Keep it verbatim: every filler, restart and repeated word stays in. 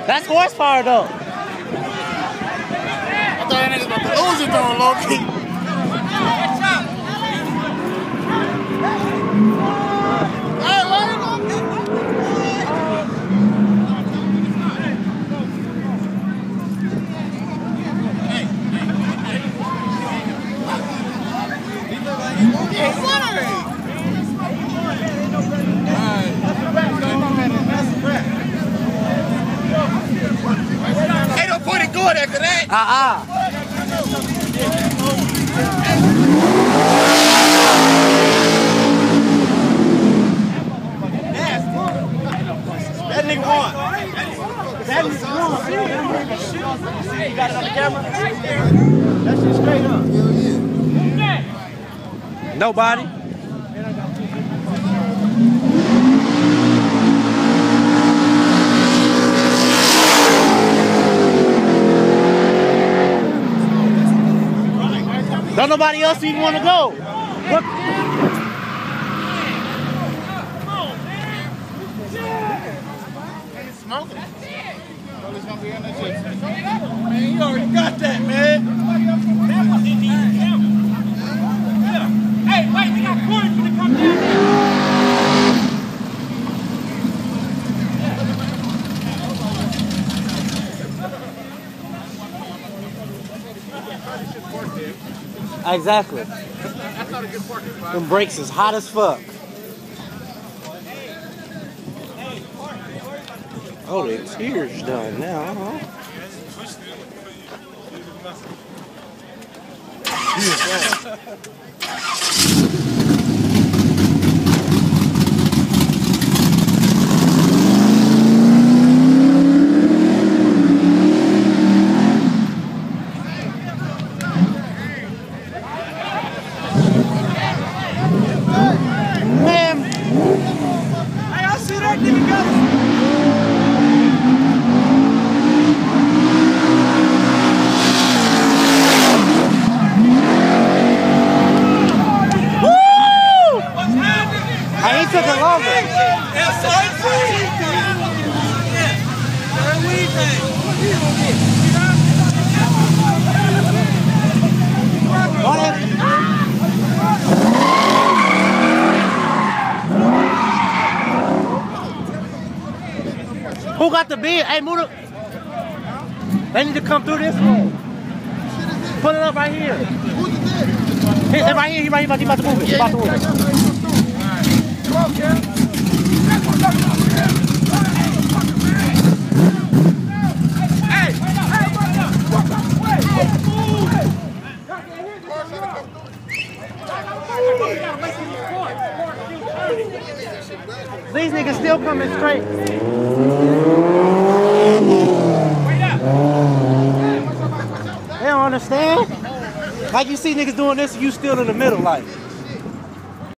That's horsepower though. I thought that nigga about to lose it though, low key. Ain't no point in going after that. Uh-uh. That nigga won. That nigga won. You got it on the camera? That shit straight up. Nobody. Don't nobody else even want to go. What? Smoking. Man, you already got that, man. Hey, wait, we got corners for to come down there. Exactly. Them brakes is hot as fuck. Oh, the interior's done now, huh? Took it longer. Who got the bid? Hey, move it. They need to come through this way. Put it up right here. Hey, right here, he right here, he about to move it. He about to move it. Come on, Kim. Hey, these niggas still coming straight. They don't understand. Like you see niggas doing this, you still in the middle, like.